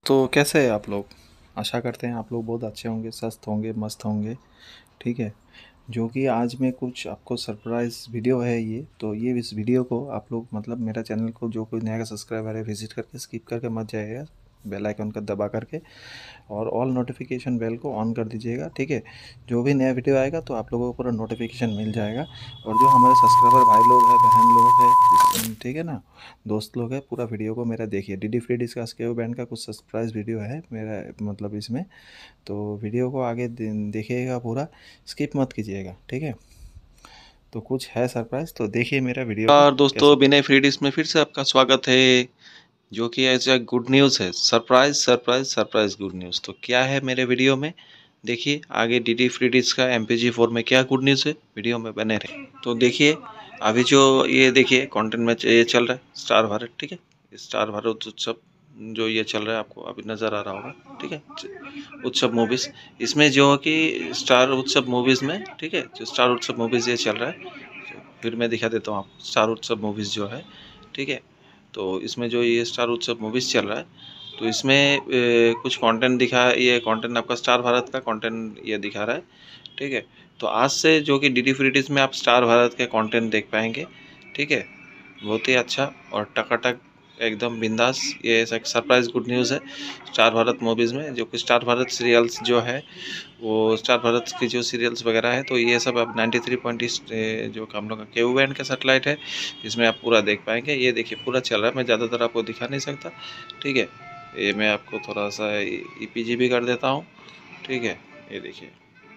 तो कैसे हैं आप लोग? आशा करते हैं आप लोग बहुत अच्छे होंगे, स्वस्थ होंगे, मस्त होंगे। ठीक है। जो कि आज मैं कुछ आपको सरप्राइज़ वीडियो है ये, तो ये इस वीडियो को आप लोग मतलब मेरा चैनल को जो कोई नया सब्सक्राइबर है विज़िट करके स्किप करके मत जाइएगा, बेल आइकन का दबा करके, और ऑल नोटिफिकेशन बेल को ऑन कर दीजिएगा। ठीक है। जो भी नया वीडियो आएगा तो आप लोगों को पूरा नोटिफिकेशन मिल जाएगा। और जो हमारे सब्सक्राइबर भाई लोग हैं, बहन लोग हैं, ठीक है ना, दोस्त लोग हैं, पूरा वीडियो को मेरा देखिए। डी डी फ्री डिस्क का स्केव बैंड का कुछ सरप्राइज़ वीडियो है मेरा मतलब इसमें, तो वीडियो को आगे देखिएगा पूरा, स्किप मत कीजिएगा। ठीक है। तो कुछ है सरप्राइज़, तो देखिए मेरा वीडियो को और दोस्तों, कैसे। विनय फ्री डिश में फिर से आपका स्वागत है। जो कि एज ए गुड न्यूज़ है, surprise surprise surprise good news. तो क्या है मेरे वीडियो में, देखिए आगे डीडी फ्री डिश का MPG4 में क्या गुड न्यूज़ है, वीडियो में बने रहे। तो देखिए अभी जो ये देखिए कंटेंट में ये चल रहा है स्टार भारत। ठीक है, स्टार भारत उत्सव जो ये चल रहा है आपको अभी नज़र आ रहा होगा। ठीक है, उत्सव मूवीज़, इसमें जो कि स्टार उत्सव मूवीज़ में, ठीक है, जो स्टार उत्सव मूवीज़ ये चल रहा है, फिर मैं दिखा देता हूँ आपको स्टार उत्सव मूवीज़ जो है। ठीक है, तो इसमें जो ये स्टार उत्सव मूवीज़ चल रहा है, तो इसमें कुछ कंटेंट दिखा, ये कंटेंट आपका स्टार भारत का कंटेंट ये दिखा रहा है। ठीक है, तो आज से जो कि डीडी फ्री डिश में आप स्टार भारत के कंटेंट देख पाएंगे। ठीक है, बहुत ही अच्छा और टकाटक एकदम बिंदास, ये एक सरप्राइज गुड न्यूज़ है स्टार भारत मूवीज़ में। जो कि स्टार भारत सीरियल्स जो है, वो स्टार भारत की जो सीरियल्स वगैरह है, तो ये सब अब 93 पॉइंट जो हम लोग का केयू बैंड का सेटेलाइट है, इसमें आप पूरा देख पाएंगे। ये देखिए पूरा चल रहा है, मैं ज़्यादातर आपको दिखा नहीं सकता। ठीक है, ये मैं आपको थोड़ा सा EPG भी कर देता हूँ। ठीक है, ये देखिए,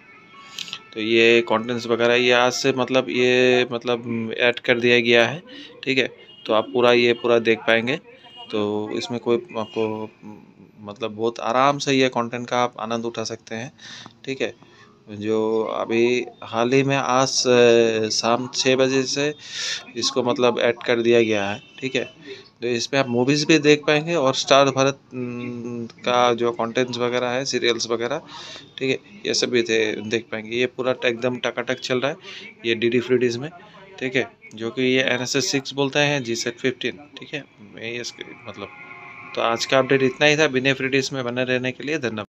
तो ये कंटेंट्स वगैरह ये आज से मतलब ये मतलब ऐड कर दिया गया है। ठीक है, तो आप पूरा ये पूरा देख पाएंगे। तो इसमें कोई आपको मतलब बहुत आराम से ये कंटेंट का आप आनंद उठा सकते हैं। ठीक है, जो अभी हाल ही में आज शाम 6 बजे से इसको मतलब ऐड कर दिया गया है। ठीक है, तो इस पे आप मूवीज़ भी देख पाएंगे और स्टार भारत का जो कंटेंट्स वगैरह है, सीरियल्स वगैरह, ठीक है, ये सब भी देख पाएंगे। ये पूरा एकदम टकाटक चल रहा है ये डीडी फ्री डिश में। ठीक है, जो कि ये NSS 6 बोलते हैं, GSET 15। ठीक है, मैं ये मतलब, तो आज का अपडेट इतना ही था। विनय फ्री डिश में बने रहने के लिए धन्यवाद।